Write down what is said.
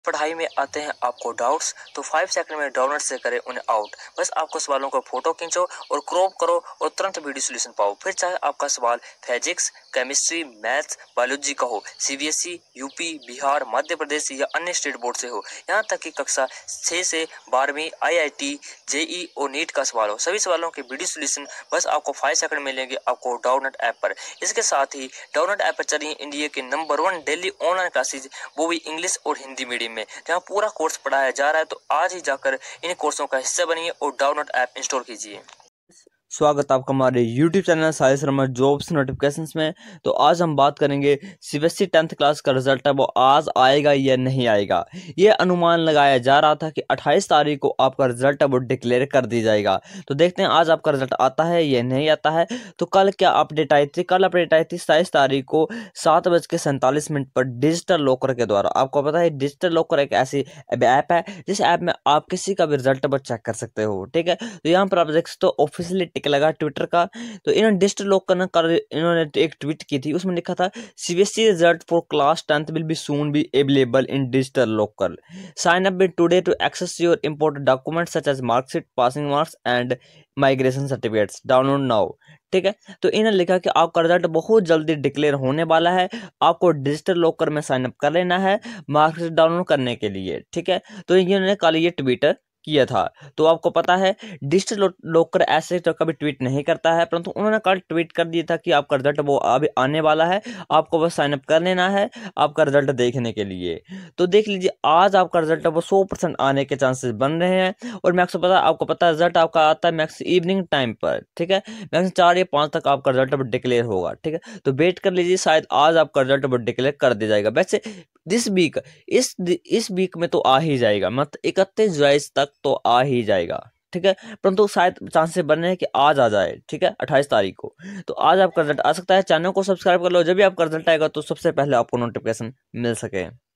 पढ़ाई में आते हैं आपको डाउट्स तो 5 सेकंड में डाउनलोड से करें उन्हें आउट। बस आपको सवालों को फोटो खींचो और क्रॉप करो और तुरंत वीडियो सोल्यूशन पाओ। फिर चाहे आपका सवाल फिजिक्स, केमिस्ट्री, मैथ्स, बायोलॉजी का हो, सीबीएसई, यूपी, बिहार, मध्य प्रदेश या अन्य स्टेट बोर्ड से हो, यहाँ तक कि कक्षा 6 से 12वीं IIT, JEE और नीट का सवाल हो, सभी सवालों के वीडियो सोल्यूशन बस आपको 5 सेकंड मिलेंगे आपको डाउनलोड ऐप पर। इसके साथ ही डाउनलोड ऐप पर चलिए इंडिया के नंबर 1 डेली ऑनलाइन क्लासेज, वो भी इंग्लिश और हिंदी मीडियम में, जहां पूरा कोर्स पढ़ाया जा रहा है। तो आज ही जाकर इन कोर्सों का हिस्सा बनिए और डाउनलोड ऐप इंस्टॉल कीजिए। स्वागत है आपका हमारे YouTube चैनल सारी शर्मा जॉब्स नोटिफिकेशंस में। तो आज हम बात करेंगे CBSE 10th क्लास का रिजल्ट है वो आज आएगा या नहीं आएगा। ये अनुमान लगाया जा रहा था कि 28 तारीख को आपका रिजल्ट है वो डिक्लेयर कर दी जाएगा। तो देखते हैं आज आपका रिजल्ट आता है या नहीं आता है। तो कल क्या अपडेट आई थी? कल अपडेट आई थी 27 तारीख को 7:47 पर डिजिटल लॉकर के द्वारा। आपको पता है डिजिटल लॉकर एक ऐसी ऐप है जिस ऐप में आप किसी का भी रिजल्ट वो चेक कर सकते हो। ठीक है, तो यहाँ पर आप देख सकते हो ऑफिशियली लगा ट्विटर का। तो इन्होंने डिजिटल लॉकर कर इन्होंने एक ट्वीट की थी, उसमें लिखा था CBSE result for class 10th will be soon be available in digital locker. Sign up with today to access your important documents such as marksheet, passing marks and migration certificates, download now. ठीक है, तो इन्होंने लिखा कि आपका result बहुत जल्दी declare होने वाला है, आपको डिजिटल लॉकर में साइन अप कर लेना है मार्कशीट डाउनलोड करने के लिए। ठीक है, तो इन्होंने कल ये ट्वीट किया था। तो आपको पता है डिजिटल लॉकर ऐसे तो कभी ट्वीट नहीं करता है, परंतु उन्होंने कल ट्वीट कर दिया था कि आपका रिजल्ट वो अभी आने वाला है, आपको बस साइन अप कर लेना है आपका रिजल्ट देखने के लिए। तो देख लीजिए आज आपका रिजल्ट वो 100% आने के चांसेस बन रहे हैं। और मैक्स आपको पता है रिजल्ट आपका आता है मैक्स इवनिंग टाइम पर। ठीक है, मैक्स 4 या 5 तक आपका रिजल्ट डिक्लेयर होगा। ठीक है, तो वेट कर लीजिए, शायद आज आपका रिजल्ट डिक्लेयर कर दिया जाएगा। वैसे दिस वीक इस वीक में तो आ ही जाएगा, मतलब 31 जुलाई तक तो आ ही जाएगा। ठीक है, परंतु शायद चांसेस बन रहे हैं कि आज आ जाए। ठीक है, 28 तारीख को तो आज आपका रिजल्ट आ सकता है। चैनल को सब्सक्राइब कर लो, जब भी आपका रिजल्ट आएगा तो सबसे पहले आपको नोटिफिकेशन मिल सके।